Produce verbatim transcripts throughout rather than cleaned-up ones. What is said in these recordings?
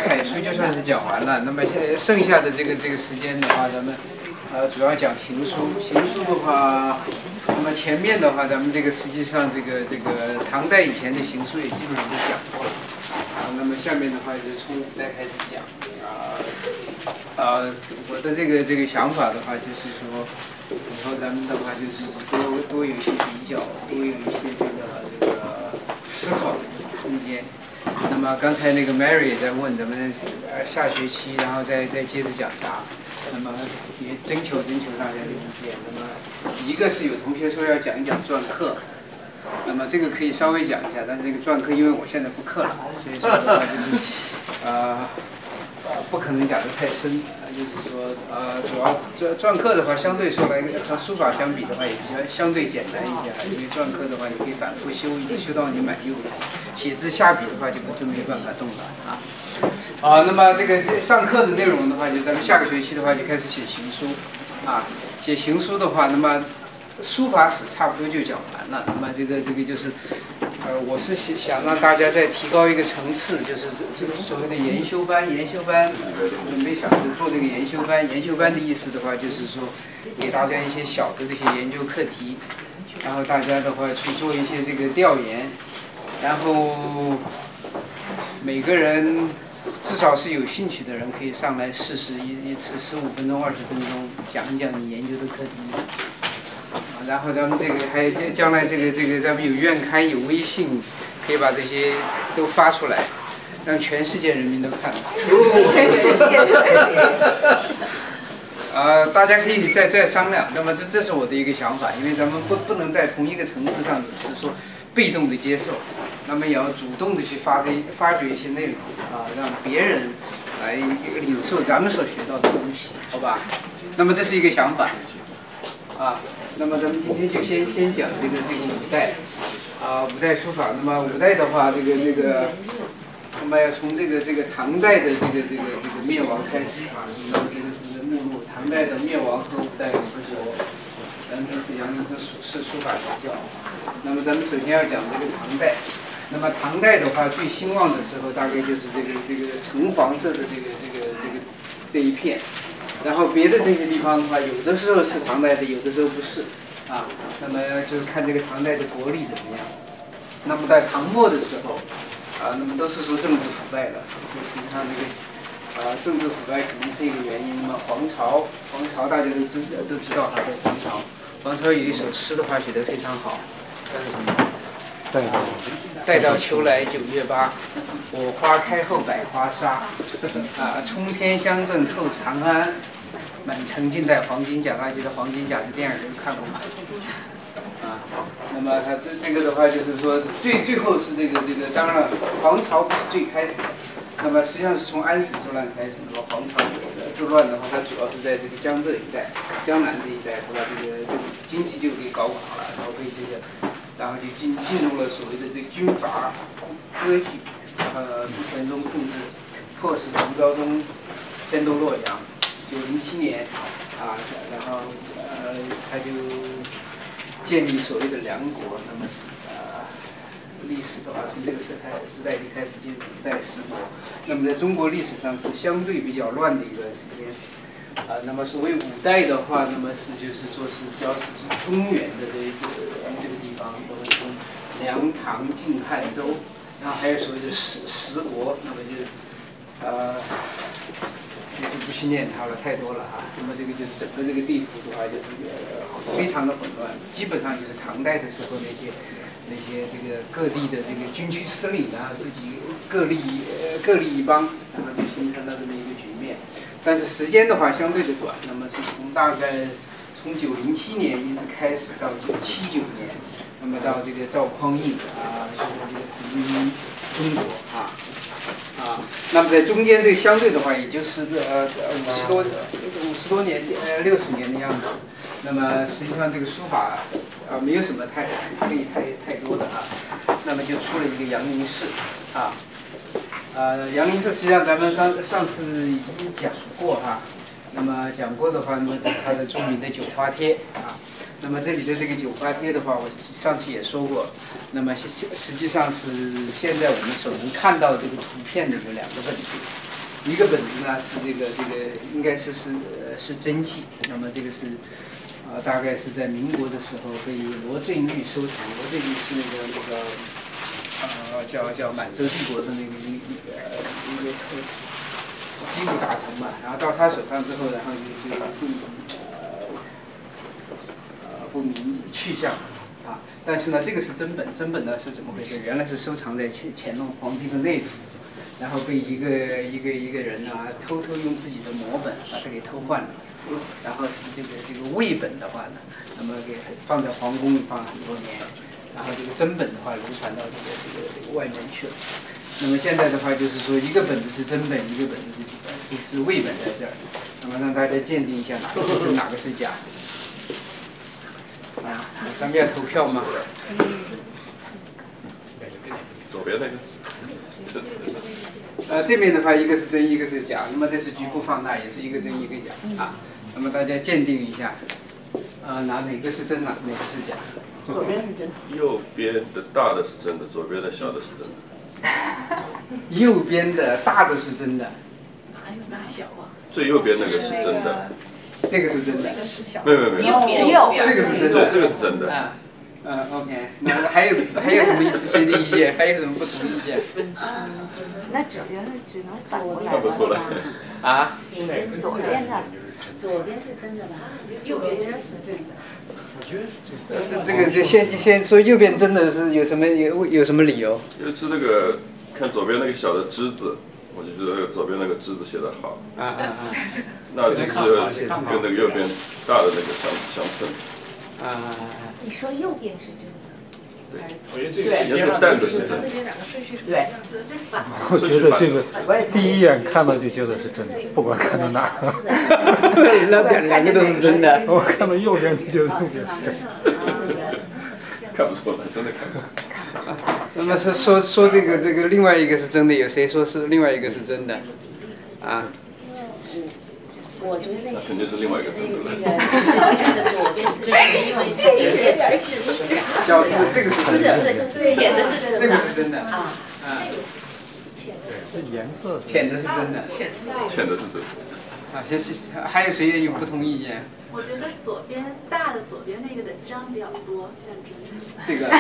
楷书就算是讲完了，那么现在剩下的这个这个时间的话，咱们呃主要讲行书。行书的话，那么前面的话，咱们这个实际上这个这个唐代以前的行书也基本上都讲过了啊。那么下面的话就是从古代开始讲啊。呃，我的这个这个想法的话，就是说，以后咱们的话就是多多有一些比较，多有一些这个这个思考的空间。那么刚才那个 Mary 也在问咱们呃下学期，然后再再接着讲啥？那么也征求征求大家的意见。那么一个是有同学说要讲一讲篆刻，那么这个可以稍微讲一下，但是这个篆刻因为我现在不刻了，所以说的话就是呃不可能讲得太深，就是说呃主要篆篆刻的话，相对说来和书法相比的话也比较相对简单一些，因为篆刻的话你可以反复修，一直修到你满意为止。写字下笔的话就就没办法中了啊。啊，那么这个上课的内容的话，就咱们下个学期的话就开始写行书，啊，写行书的话，那么书法史差不多就讲完了。那么这个这个就是，呃，我是想让大家再提高一个层次，就是这个所谓的研修班。研修班准备想着做这个研修班。研修班的意思的话，就是说给大家一些小的这些研究课题，然后大家的话去做一些这个调研，然后每个人。至少是有兴趣的人可以上来试试一一次十五分钟、二十分钟讲一讲你研究的课题，啊，然后咱们这个还将将来这个这个咱们有院刊有微信，可以把这些都发出来，让全世界人民都看到。全世界。呃，大家可以再再商量。那么这这是我的一个想法，因为咱们不不能在同一个层次上只是说被动的接受。那么也要主动的去发这发掘一些内容啊，让别人来领受咱们所学到的东西，好吧？那么这是一个想法啊。那么咱们今天就先先讲这个这个五代啊，五代书法。那么五代的话，这个这个，那么要从这个这个唐代的这个这个这个灭亡开始啊。那么这个是目录，唐代的灭亡和五代十国，咱们是阳明和是书法学教。那么咱们首先要讲这个唐代。那么唐代的话，最兴旺的时候大概就是这个这个橙黄色的这个这个这个这一片，然后别的这些地方的话，有的时候是唐代的，有的时候不是，啊，那么就是看这个唐代的国力怎么样。那么在唐末的时候，啊，那么都是说政治腐败了，就实际上这个啊政治腐败肯定是一个原因。那么黄巢，黄巢大家都知都知道他在黄巢，黄巢有一首诗的话写得非常好，叫什么？对。待到秋来九月八，我花开后百花杀。啊，冲天香阵透长安，满城尽带黄金甲。大家记得黄金甲的电影有看过吗？啊，那么它这这个的话就是说，最最后是这个这个，当然黄巢不是最开始的，那么实际上是从安史之乱开始。那么黄巢之乱的话，它主要是在这个江浙一带、江南这一带，它把这个这个经济就给搞垮了，然后被这个。然后就进进入了所谓的这个军阀割据，呃，朱全忠控制，迫使唐昭宗迁都洛阳。九零七年，啊，然后呃，他就建立所谓的梁国。那么是呃，历史的话，从这个时代时代就开始进入五代十国。那么在中国历史上是相对比较乱的一段时间。啊，那么所谓五代的话，那么是就是说是主要是指中原的这个这个地方，那么从梁、唐、晋、汉、周，然后还有所谓的十十国，那么就呃就就不去念它了，太多了啊。那么这个就是整个这个地图的话，就是呃非常的混乱，基本上就是唐代的时候那些那些这个各地的这个军区司令啊，自己各立呃各立一帮，然后就形成了这么一个局面。但是时间的话相对的短，那么是从大概从九零七年一直开始到九七九年，那么到这个赵匡胤啊，这个这个统一中国啊啊，那么在中间这个相对的话，也就是呃五十多五十多年呃六十年的样子。那么实际上这个书法啊没有什么太可以太太多的啊，那么就出了一个阳明式啊。呃，阳明式实际上咱们上上次已经讲过哈，那么讲过的话，那么这是它的著名的九花帖啊。那么这里的这个九花帖的话，我上次也说过，那么实实际上是现在我们所能看到这个图片的有两个问题。 一个本子呢是这个这个应该是是呃是真迹，那么这个是啊、呃、大概是在民国的时候被罗振玉收藏，罗振玉是那个那个呃叫叫满洲帝国的那个一一个一个特机务大臣嘛，然后到他手上之后，然后就就不呃呃不明去向啊，但是呢这个是真本，真本呢是怎么回事？原来是收藏在乾乾隆皇帝的内府。然后被一个一个一个人呢、啊，偷偷用自己的摹本把它给偷换了，然后是这个这个魏本的话呢，那么给放在皇宫里放了很多年，然后这个真本的话流传到这个这个这个外面去了。那么现在的话就是说，一个本子是真本，一个本子是是是魏本在这儿，那么让大家鉴定一下哪个是真，哪个是假。啊，咱们要投票吗？ 左边那个。 呃，这边的话，一个是真，一个是假。那么这是局部放大，也是一个真一个假啊。那么大家鉴定一下，呃，哪哪个是真哪哪个是假？ 左边是真的。 右边的大的是真的，左边的小的是真的。 右边的大的是真的。 哪有那小啊？ 最右边那个是真的。 这个是真的。 这个是小。 没有没有没有。 右边右边。 这个是真的。 这个是真的。 啊。嗯 ，OK， 那还有还有什么谁的意见？还有什么不同意见？ 嗯，那左边只能反过来看不出来。 啊？ 左边左边的， 左边是真的吧？ 右边是真的。 这这个这先先说右边真的是有什么有有什么理由？ 就是那个看左边那个小的之字，我就觉得那个左边那个之字写得好。 啊啊啊！ 那就是跟那个右边大的那个相相称。 啊。 你说右边是真的。 对， 我觉得这个颜色淡的是真的。 这边两个顺序是对， 我觉得这个第一眼看到就觉得是真的，不管看到哪个。 那两两个都是真的。 我看到右边就觉得右边是真的。 看不出来，真的看不出来。 那么说说说这个这个另外一个是真的，有谁说是另外一个是真的？啊？ 我觉得那肯定是另外一个真的了。 那个小字的左边是真的，因为这边是假的。 小字这个是真的。 不是不是，就是浅的是真的。 这个是真的。 啊。 啊。 这颜色。 浅的是真的。 浅的是真的。 啊，先是还有谁有不同意见？ 我觉得左边大的左边那个的章比较多，像真的。 这个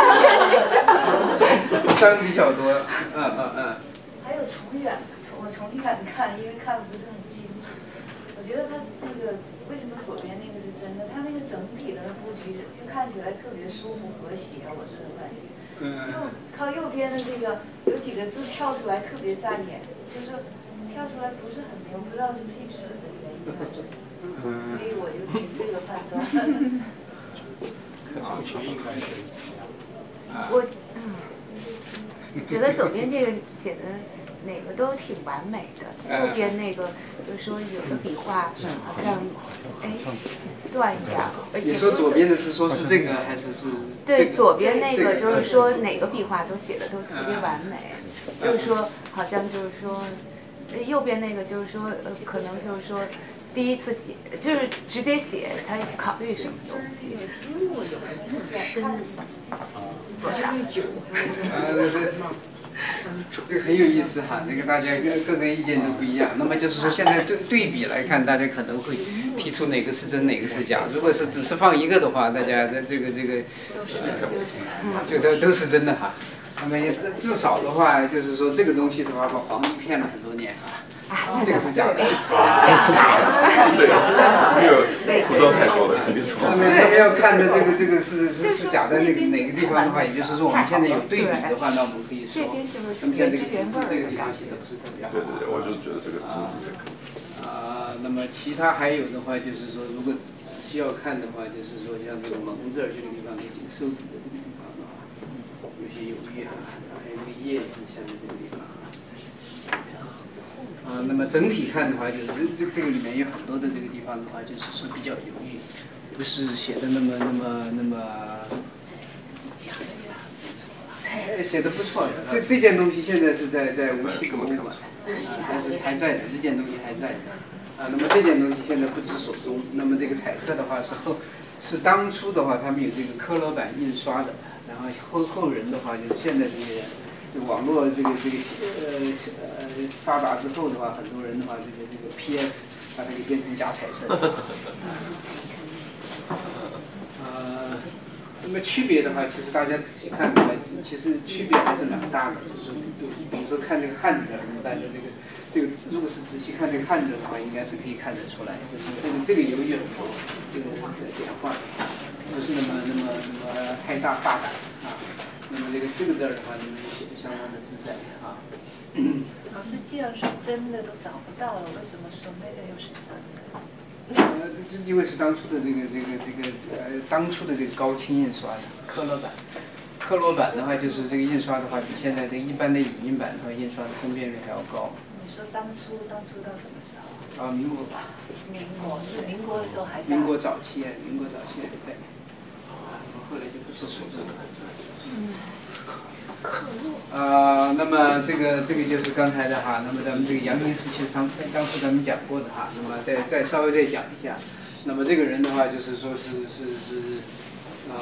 这个章比较多，嗯嗯嗯。 还有从远，从我从远看，因为看的不是很清楚。我觉得它那个为什么左边那个是真的？它那个整体的布局就看起来特别舒服和谐，我这种感觉。 嗯。 右靠右边的这个有几个字跳出来特别扎眼，就是跳出来不是很明，不知道是拼水的原因还是，所以我就凭这个判断。 我嗯，觉得左边这个写的哪个都挺完美的，右边那个就是说有的笔画好像哎断一点。 你说左边的是说是这个还是是？ 对，左边那个就是说哪个笔画都写的都特别完美，就是说好像就是说，右边那个就是说呃可能就是说。第一次写就是直接写，他考虑什么东西？深深酒。 这个很有意思哈，这个大家各各个意见都不一样。那么就是说，现在对对比来看，大家可能会提出哪个是真，哪个是假。如果是只是放一个的话，大家的这个这个，就都都是真的哈。那么至至少的话，就是说这个东西的话，把皇帝骗了很多年啊。这个是假的。 对，没有涂装太多了，肯定是。 那么上面要看的这个这个是是是假在那个哪个地方的话，也就是说我们现在有对比的话，那我们可以说，那么像这个字这个地方写的不是特别好。 对对对，我就觉得这个字是。 啊，那么其他还有的话，就是说，如果仔细要看的话，就是说像这个蒙字儿这个地方，这个收笔的这个地方的话，有些犹豫哈，还有这个叶字下面这个地方。啊，那么整体看的话，就是这这个里面有很多的这个地方的话，就是说比较犹豫，不是写的那么那么那么，哎，写的不错。这这件东西现在是在在无锡博物馆，还是还在的，这件东西还在的。啊，那么这件东西现在不知所踪。那么这个彩色的话是后，是当初的话他们有这个科罗版印刷的，然后后后人的话就是现在这些人这个网络这个这个呃呃发达之后的话，很多人的话，这个这个 P S 把它给变成假彩色。呃，那么区别的话，其实大家仔细看的话，其实区别还是蛮大的。就是说，就比如说看这个汉字，大家这个这个，如果是仔细看这个汉字的话，应该是可以看得出来，就是这个这个有远播，这个变化不是那么那么那么太大大胆啊。那么这个这个字儿的话，你们写的相当的自在啊。 老师，既然说真的都找不到了，为什么说那个又是真的？ 呃，这因为是当初的这个这个这个呃，当初的这个高清印刷的科罗版，科罗版的话就是这个印刷的话，比现在这一般的影印版的话，印刷的分辨率还要高。 你说当初当初到什么时候？ 啊，民国吧。 民国是民国的时候还在。 民国早期，民国早期还在。啊，后来就不是说这个。嗯。呃，那么这个这个就是刚才的哈，那么咱们这个杨凝时期当当初咱们讲过的哈，那么再再稍微再讲一下，那么这个人的话就是说是是是，呃，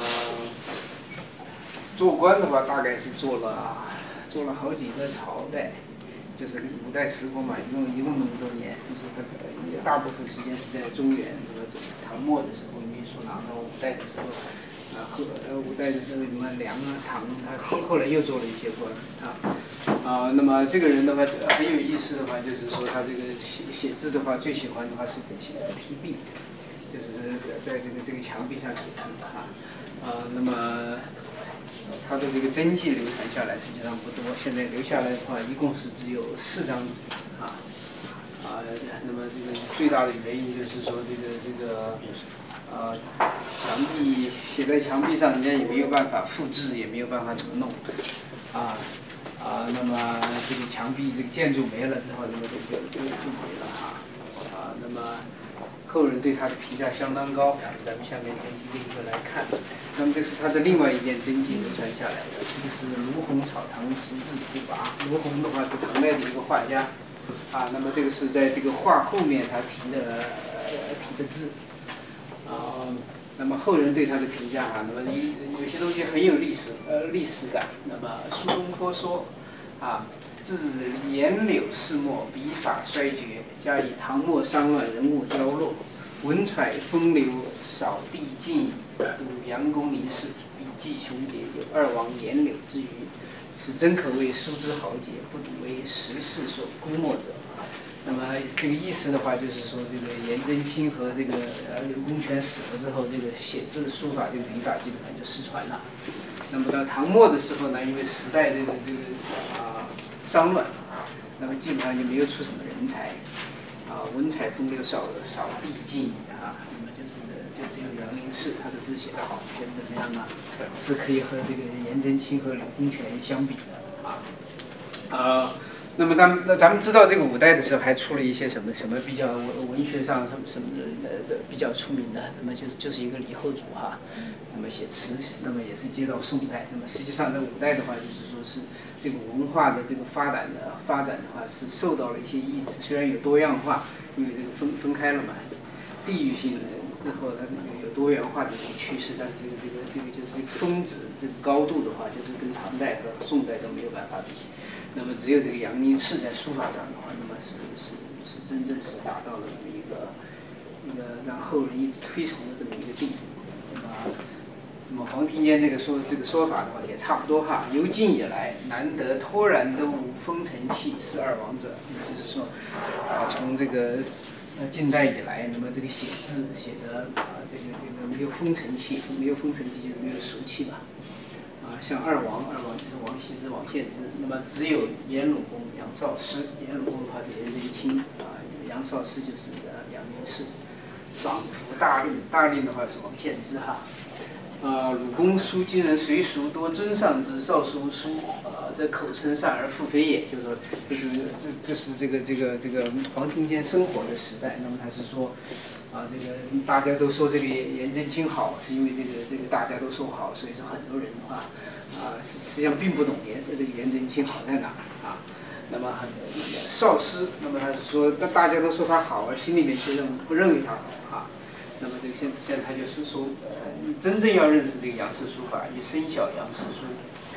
做官的话大概是做了做了好几个朝代，就是五代十国嘛，一共一共那么多年，就是他大部分时间是在中原，那么唐末的时候运输拿到五代的时候。啊，后呃五代的时候什么梁啊、唐，他后后来又做了一些官啊啊。那么这个人的话很有意思的话，就是说他这个写写字的话，最喜欢的话是写题壁，就是在这个这个墙壁上写字啊啊。那么他的这个真迹流传下来实际上不多，现在留下来的话一共是只有四张纸啊啊。那么这个最大的原因就是说这个这个。呃，墙壁写在墙壁上，人家也没有办法复制，也没有办法怎么弄，啊啊，那么这个墙壁这个建筑没了之后，那么就就就就没了哈，啊，那么后人对他的评价相当高，咱们下面一个一个来看。那么这是他的另外一件真迹流传下来的，这个是卢洪草堂十字图跋。卢洪的话是唐代的一个画家，啊，那么这个是在这个画后面他题的呃题的字。啊，那么后人对他的评价啊，那么有有些东西很有历史呃历史感。那么苏东坡说，啊，自颜柳世末，笔法衰绝，加以唐末商乱，人物凋落，文采风流少递进，鲁阳公离世，笔迹雄杰，有二王颜柳之余，此真可谓书之豪杰，不独为时世所估没者。那么这个意思的话，就是说这个颜真卿和这个呃刘公权死了之后，这个写字书法这个笔法基本上就失传了。那么到唐末的时候呢，因为时代这个这个啊、呃、商乱，那么基本上就没有出什么人才，啊、呃、文采风流少少递进啊，那么就是就只有杨凝式他的字写得好，写得怎么样呢？是可以和这个颜真卿和刘公权相比的啊啊。呃那么当那咱们知道这个五代的时候，还出了一些什么什么比较文文学上什么什么的比较出名的，那么就是就是一个李后主哈，那么写词，那么也是接到宋代。那么实际上在五代的话，就是说是这个文化的这个发展的发展的话，是受到了一些抑制。虽然有多样化，因为这个分分开了嘛，地域性的之后它有多元化的这个趋势，但是这个这个这个就是这个峰值这个高度的话，就是跟唐代和宋代都没有办法比。那么只有这个杨凝式在书法上的话，那么是是是真正是达到了这么一个一个让后人一直推崇的这么一个地步。那么那么黄庭坚这个说这个说法的话也差不多哈。由晋以来，难得脱然都无风尘气，是二王者。那就是说，啊，从这个呃近代以来，那么这个写字写的啊这个这个没有风尘气，没有风尘气就是没有俗气吧。啊，像二王，二王就是王羲之、王献之，那么只有颜鲁公、杨少师。颜鲁公的话是颜真卿啊，杨少师就是呃杨凝式。仿佛大令，大令的话是王献之哈。啊，鲁公书今人随俗，多尊上之，少书书啊，这口称善而复非也，就是说，就是这这是这个这个这个黄庭坚生活的时代。那么他是说，啊，这个大家都说这个颜颜真卿好，是因为这个这个大家都说好，所以说很多人的话，啊，实实际上并不懂颜这个颜真卿好在哪啊。那么很少师，那么他是说，大大家都说他好，而心里面却认不认为他好啊。那么这个现现在他就是说，呃，你真正要认识这个杨氏书法，你深晓杨氏书，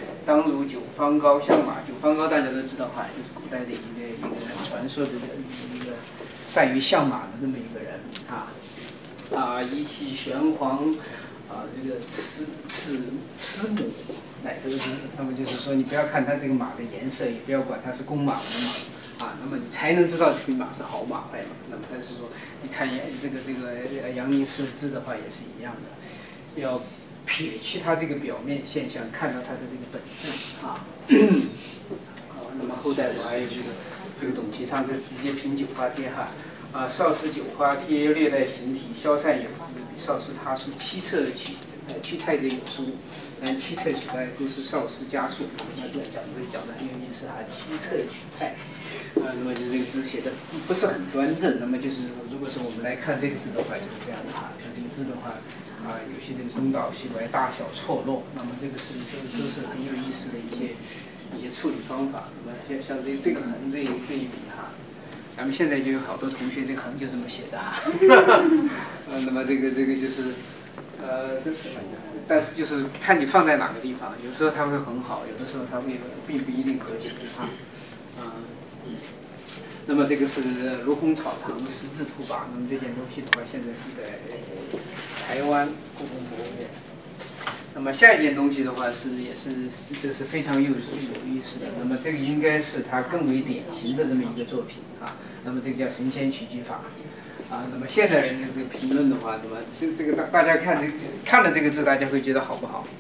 当如九方高相马。九方高大家都知道哈，就是古代的一个一个传说的一个善于相马的这么一个人啊啊，仪其玄黄。啊，这个慈慈慈母乃得之。那么就是说，你不要看它这个马的颜色，也不要管它是公马母马啊，那么你才能知道这匹马是好马坏马。那么他是说，你看这个这个阳明师字的话也是一样的，要撇去它这个表面现象，看到它的这个本质啊。好，那么后代我还有这个这个董其昌，这是直接评九花帖哈。啊，少师九花帖，略带形体，消散有之。比少师他书七策取，呃，去太这有书，但七策取太都是少师家书。那这讲这讲的很有意思啊，七策取太，啊，那么就这个字写的不是很端正。那么就是如果是我们来看这个字的话，就是这样的哈。像这个字的话，啊，有些这个东倒西歪，大小错落。那么这个是都都是很有意思的一些一些处理方法。那么像像这这个横这一这一笔哈。咱们现在就有好多同学这个横就这么写的哈，呃，那么这个这个就是，呃，但是就是看你放在哪个地方，有时候它会很好，有的时候它会并不一定和谐啊，啊、嗯，那么这个是卢洪草堂十字图跋，那么这件东西的话，现在是在台湾故宫博物院。那么下一件东西的话是也是这是非常有有意思的，那么这个应该是它更为典型的这么一个作品啊。那么这个叫神仙取居法啊。那么现代人的这个评论的话，那么这这个大大家看这个看了这个字，大家会觉得好不好？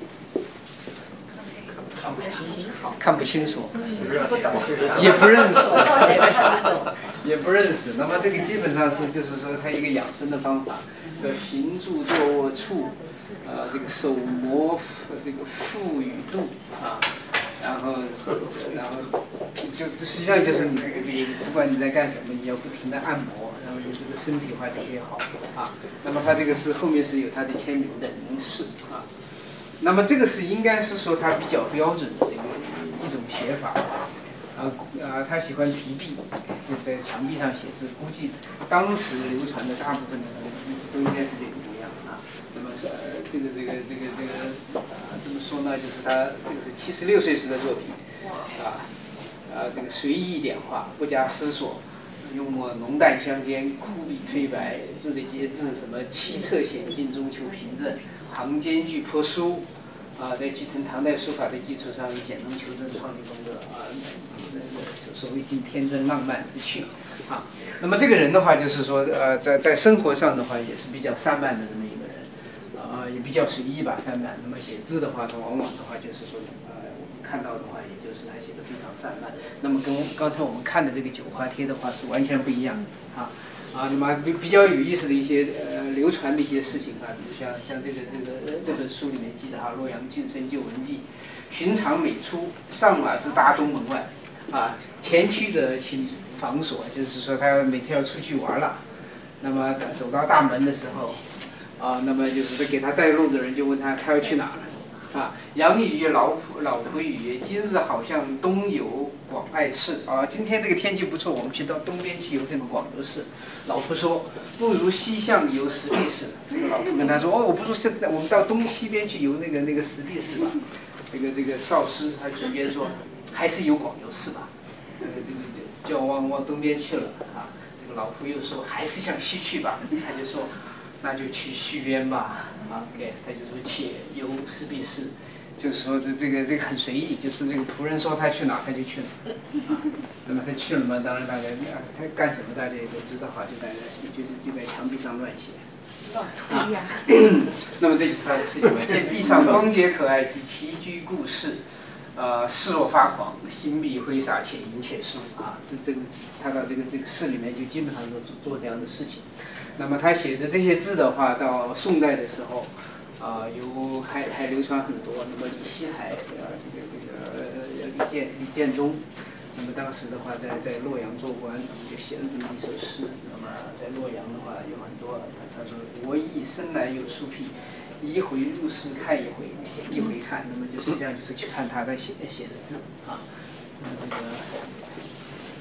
看不清楚，也不认识，也不认识。那么这个基本上是就是说它一个养生的方法，叫行住坐卧处。呃，这个手摩这个腹与肚啊，然后然后就实际上就是你这个这个，不管你在干什么，你要不停的按摩，然后你这个身体的话就会好啊。那么它这个是后面是有它的签名的名示啊。那么这个是应该是说它比较标准的这个一种写法啊啊，他喜欢提笔，就在墙壁上写字，估计当时流传的大部分的字都应该是这个模样啊。那么呃，这个这个这个这个啊，怎么说呢？就是他这个是七十六岁时的作品，啊啊，这个随意点画，不加思索，用墨浓淡相间，枯笔飞白，字的节制，什么七策显进，中求平正，行间距颇疏，啊，在继承唐代书法的基础上，以显能求真，创立风格啊，所谓尽天真浪漫之趣啊。那么这个人的话，就是说呃，在在生活上的话，也是比较散漫的这么一个人。啊、呃，也比较随意吧，散漫。那么写字的话，它往往的话就是说，呃，我们看到的话，也就是他写的非常散漫。那么跟刚才我们看的这个九花帖的话是完全不一样啊啊。那么比比较有意思的一些呃流传的一些事情啊，比如像像这个这个这本书里面记的哈，洛阳晋升旧文记，寻常每出上马至大东门外，啊，前驱者请防锁，就是说他每次要出去玩了，那么走到大门的时候。啊，那么就是给他带路的人就问他，他要去哪儿？啊，杨语曰老仆老仆语曰：今日好像东游广爱市啊，今天这个天气不错，我们去到东边去游这个广州市。老仆说，不如西向游石壁市。这个老仆跟他说，哦，我不如现在我们到东西边去游那个那个石壁市吧。这个这个少师他主编说，还是游广州市吧。呃，这个就就往往东边去了啊。这个老仆又说，还是向西去吧。他就说。那就去西边吧，啊，对，他就说且游石壁市，就是说这这个这个很随意，就是这个仆人说他去哪他就去哪，啊，那么他去了嘛，当然大家他干什么大家也都知道哈，就在就是就在墙壁上乱写， 乱涂呀。 那么这就是他的事情。见壁上光洁可爱及奇居故事，呃，视若发狂，心必挥洒，且吟且书啊，这这个他到这个这个诗里面就基本上都做做这样的事情。那么他写的这些字的话，到宋代的时候，啊、呃，有还还流传很多。那么李希海，呃，这个这个呃李建李建中，那么当时的话在在洛阳做官，那么就写了这么一首诗。那么在洛阳的话有很多，他说我亦生来有书癖，一回入室看一回，一回看，那么就实际上就是去看他在写写的字啊。那这个。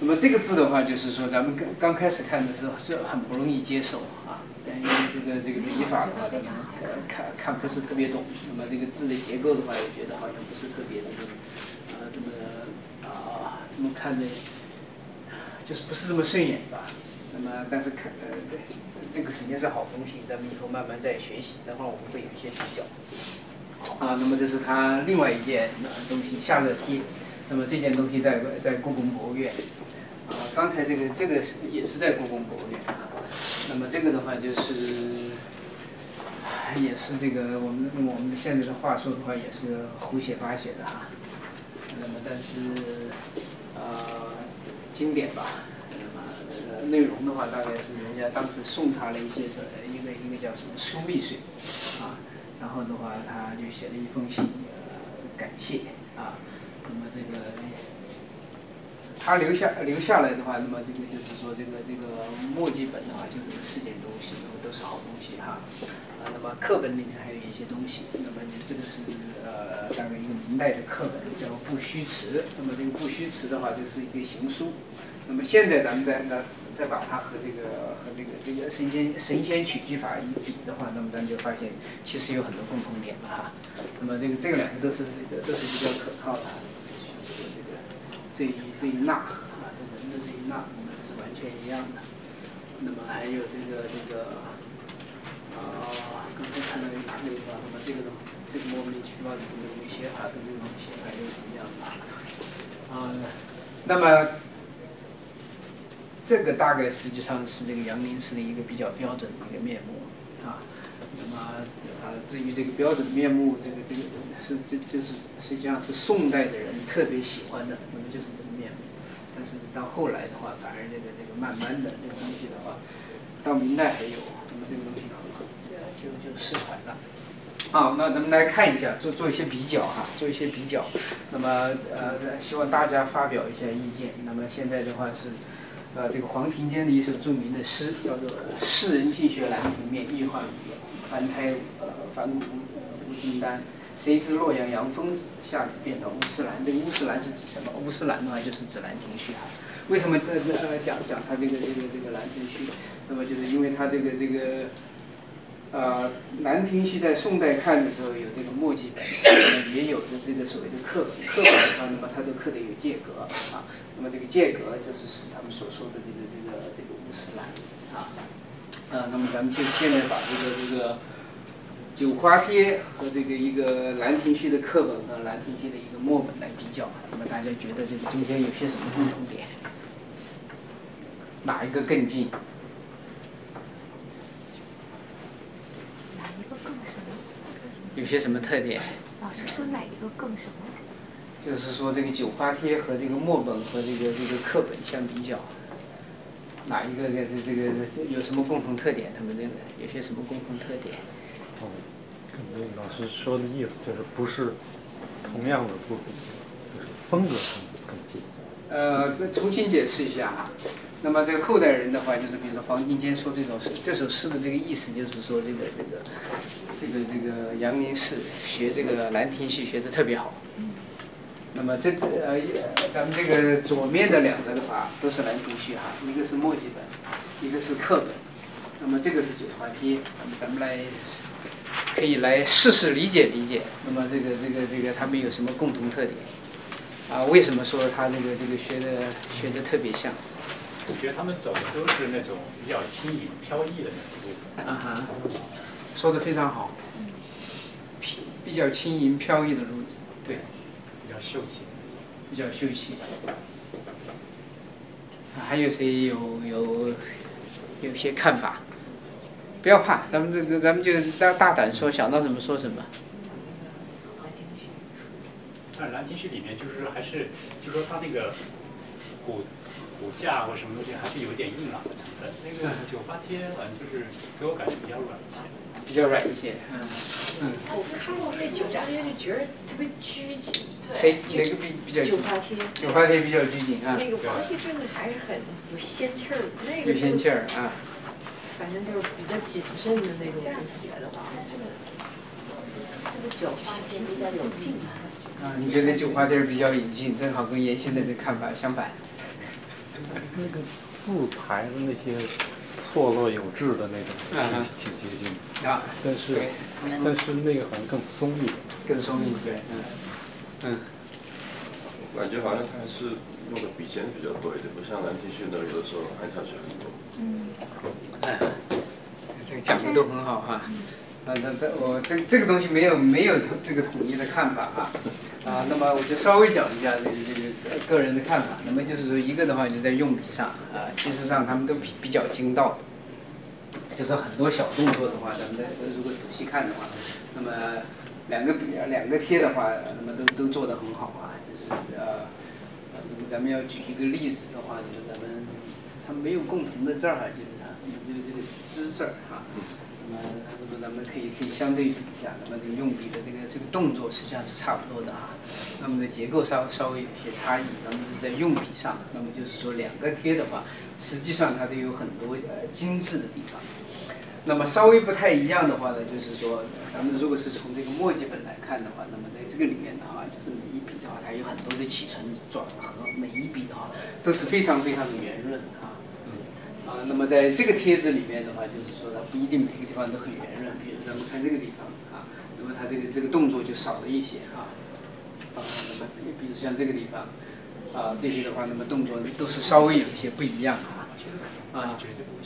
那么这个字的话，就是说咱们刚刚开始看的时候是很不容易接受啊，因为这个这个笔法的话，可能呃看看不是特别懂。那么这个字的结构的话，也觉得好像不是特别的这个呃这么啊这么看着，就是不是这么顺眼吧。那么但是看呃对，这个肯定是好东西，咱们以后慢慢再学习，待会儿我们会有一些比较。啊，那么这是它另外一件呃东西，夏热贴。那么这件东西在在故宫博物院。啊，刚才这个这个是也是在故宫博物院啊。那么这个的话就是，也是这个我们用我们现在的话说的话，也是胡写八写的哈。那么但是呃经典吧。呃，内容的话，大概是人家当时送他了一些什一个一个叫什么枢密水，啊，然后的话他就写了一封信，呃，感谢啊，那么这个他留下留下来的话，那么这个就是说这个这个墨迹本的话，就这个四件东西都是好东西哈，啊，那么课本里面还有一些东西，那么你这个是呃大概一个明代的课本叫《不虚词》，那么这个《不虚词》的话就是一个行书。那么现在咱们再再再把它和这个和这个这个神仙神仙曲技法一比的话，那么咱就发现其实有很多共同点了哈。那么这个这个两个都是这个都是比较可靠的，这个这个这一这一捺啊，这人的这一捺，那么是完全一样的。那么还有这个这个啊，刚才看到有哪个地方？那么这个东这个莫名其妙的这个有些啊，跟这个写法也是一样的啊。那么。这个大概实际上是这个杨凝式的一个比较标准的一个面目啊。那么啊，至于这个标准面目，这个这个是就就是实际上是宋代的人特别喜欢的，那么就是这个面目。但是到后来的话，反而这个这个慢慢的这个东西的话，到明代还有，那么这个东西就就失传了。好，那咱们来看一下，做做一些比较哈，做一些比较。那么呃，希望大家发表一下意见。那么现在的话是。呃，这个黄庭坚的一首著名的诗叫做“世人尽学兰亭面，一画笔，翻开呃返古无金丹。谁知洛阳杨疯子，下笔变到乌斯兰。”这个乌斯兰是指什么？乌斯兰的话就是指兰亭序哈。为什么这个呃讲讲他这个这个这个兰亭序？那么就是因为他这个这个呃兰亭序在宋代看的时候有这个墨迹本，也有的这个所谓的课本。课本的话，那么它都刻的有界格啊。那么这个界格就是是他们所说的这个这个这个乌斯兰啊，呃，那么咱们就现在把这个这个九花帖和这个一个兰亭序的课本和兰亭序的一个墨本来比较，那么大家觉得这个中间有些什么共同点？哪一个更近？ 哪一个更什么？ 有些什么特点？ 老师说哪一个更什么？ 就是说，这个九花帖和这个墨本和这个这个课本相比较，哪一个这这个有什么共同特点？他们这个有些什么共同特点？ 哦，感觉老师说的意思就是不是同样的作品，就是风格上更近。 呃，重新解释一下哈。那么这个后代人的话，就是比如说黄庭坚说这首诗，这首诗的这个意思就是说，这个这个这个这个杨凝式学这个兰亭序学的特别好。那么这呃，咱们这个左面的两个的话都是兰亭序哈，一个是墨迹本，一个是课本。那么这个是九花帖，那么咱们来可以来试试理解理解。那么这个这个这个他们有什么共同特点？啊，为什么说他这个这个学的学的特别像？ 我觉得他们走的都是那种比较轻盈飘逸的那种路子。 啊哈，说的非常好。比比较轻盈飘逸的路子，对。 比较秀气， 比较秀气。还有谁有有有些看法？不要怕，咱们这这咱们就大大胆说，想到什么说什么。 但兰亭序里面就是还是，就说它那个骨骨架或什么东西还是有点硬朗的成分。那个九花帖好像就是给我感觉比较软一些。 比较软一些，嗯嗯。 我看到那九花帖就觉得特别拘谨。 谁哪个比比较？ 九花帖。 九花帖比较拘谨啊。 那个王羲之那还是很有仙气儿，那个。 有仙气儿啊。 反正就是比较谨慎的那种写的话，这个是不是九花帖比较有劲啊？ 啊，你觉得九花帖比较引进，正好跟原先的这看法相反。 那个字排的那些错落有致的那种， 啊挺接近的。 啊， 但是对但是那个好像更松一点。 更松一点，嗯嗯。 我感觉好像他还是用的笔尖比较多一点，不像蓝 T 恤那有的时候按下去很多。 嗯。 哎，这个讲的都很好哈。啊，那这我这这个东西没有没有这个统一的看法啊。啊，那么我就稍微讲一下这个这个个人的看法。那么就是说，一个的话就在用笔上啊，其实上他们都比比较精到的，就是很多小动作的话，咱们的如果仔细看的话，那么两个笔两个贴的话，那么都都做得很好啊。就是呃，那么咱们要举一个例子的话，就是咱们他们没有共同的字儿，就是它，那么就是这个“之”字儿啊。那么，那么咱们可以可以相对比一下，那么这个用笔的这个这个动作实际上是差不多的哈，那么的结构稍稍微有些差异，那么是在用笔上，那么就是说两个贴的话，实际上它都有很多呃精致的地方。那么稍微不太一样的话呢，就是说咱们如果是从这个墨迹本来看的话，那么在这个里面的话，就是每一笔的话，它有很多的起承转合，每一笔的话都是非常非常的圆润啊。啊，那么在这个贴纸里面的话，就是说它不一定每个地方都很圆润，比如咱们看这个地方啊，那么它这个这个动作就少了一些啊。啊，那么比如像这个地方啊，这些的话，那么动作都是稍微有一些不一样啊。啊。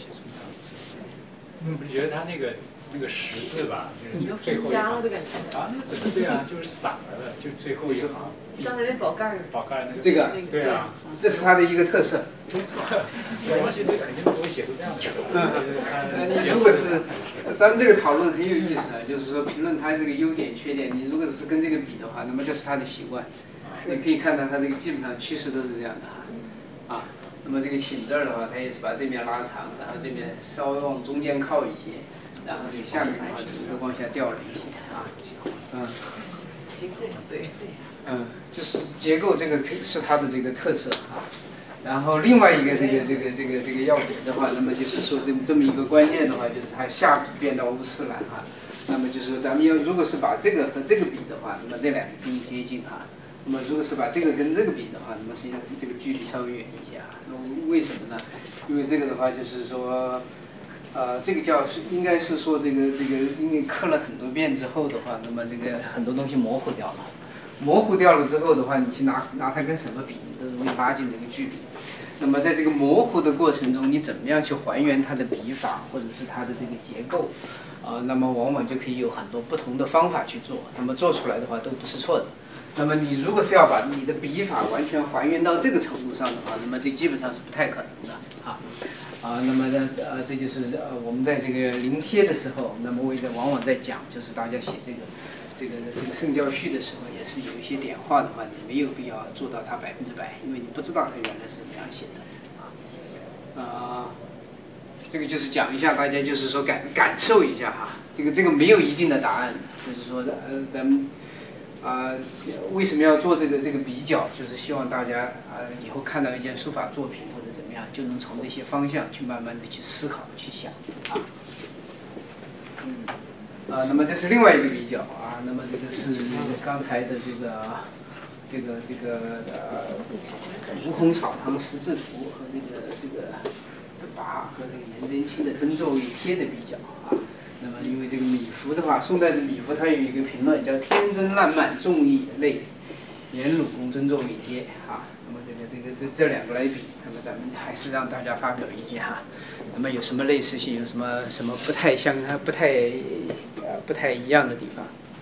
嗯，我觉得他那个那个十字吧，就是最后一加行了的感觉。 啊，那个怎么对啊？就是散了的，就最后一行。 刚才那宝盖儿。 宝盖那个。 这个。 对啊。 这是它的一个特色。 没错。我觉得肯定不会写出这样的。 嗯。你如果是，咱们这个讨论很有意思啊，就是说评论它这个优点缺点，你如果是跟这个比的话，那么这是它的习惯。你可以看到它这个基本上趋势都是这样的啊。啊。那么这个请字儿的话，它也是把这边拉长，然后这边稍微往中间靠一些，然后这个下面的话整个往下掉了一些啊，嗯， 结构对， 嗯，就是结构这个是它的这个特色啊。然后另外一个这个这个这个这个要点的话，那么就是说这这么一个关键的话，就是它下笔变到乌丝兰哈。那么就是说咱们要如果是把这个和这个比的话，那么这两个更接近哈。那么如果是把这个跟这个比的话，那么实际上这个距离稍微远一些啊。那为什么呢？因为这个的话就是说，呃，这个叫是应该是说这个这个因为刻了很多遍之后的话，那么这个很多东西模糊掉了。模糊掉了之后的话，你去拿拿它跟什么比，你都容易拉近这个距离。那么在这个模糊的过程中，你怎么样去还原它的笔法或者是它的这个结构？啊、呃，那么往往就可以有很多不同的方法去做。那么做出来的话都不是错的。那么你如果是要把你的笔法完全还原到这个程度上的话，那么这基本上是不太可能的啊啊。那么呢呃，这就是呃我们在这个临贴的时候，那么我也往往在讲，就是大家写这个这个这个圣教序的时候，也是有一些点画的话，你没有必要做到它百分之百，因为你不知道它原来是怎么样写的啊啊。这个就是讲一下，大家就是说感感受一下哈，这个这个没有一定的答案，就是说呃咱们。啊、呃，为什么要做这个这个比较？就是希望大家啊、呃、以后看到一件书法作品或者怎么样，就能从这些方向去慢慢的去思考、去想啊。嗯，啊、呃，那么这是另外一个比较啊。那么这个是刚才的这个这个这个呃《吴孔草堂十字图》和这个这个跋和这个颜真卿的《真咒一贴》的比较啊。那么，因为这个米芾的话，宋代的米芾他有一个评论叫“天真烂漫，众义类，颜鲁公真咒一贴”啊。那么这个这个这这两个来比，那么咱们还是让大家发表意见哈。那么有什么类似性，有什么什么不太相、不太呃不太一样的地方？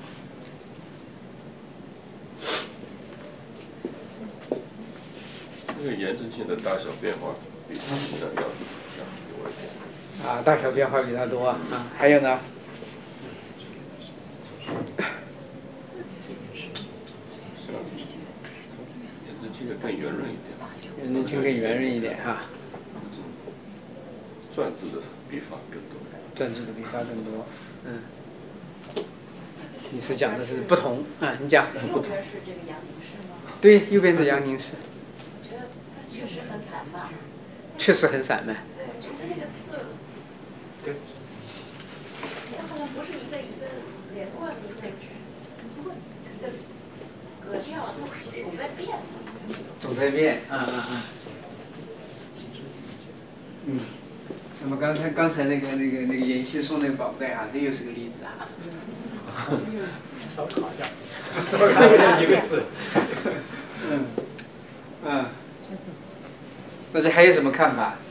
这个颜真卿的大小变化比他们的要要多一点。 啊，大小变化比它多啊，还有呢？ 颜真卿的更圆润一点。 颜真卿更圆润一点哈。 篆字的笔法更多。 篆字的笔法更多，嗯。你是讲的是不同啊？你讲。 右边是这个阳明氏吗？ 对，右边是阳明氏。 我觉得它确实很散漫。 确实很散漫。 对，我觉得那个字。 对， 它好像不是一个一个连贯的一个一个格调，它总在变。 总在变，啊啊啊！ 嗯。那么刚才刚才那个那个那个妍希送那个宝贝啊，这又是个例子啊。 烧烤这样子，一个字。 嗯。嗯。那这还有什么看法？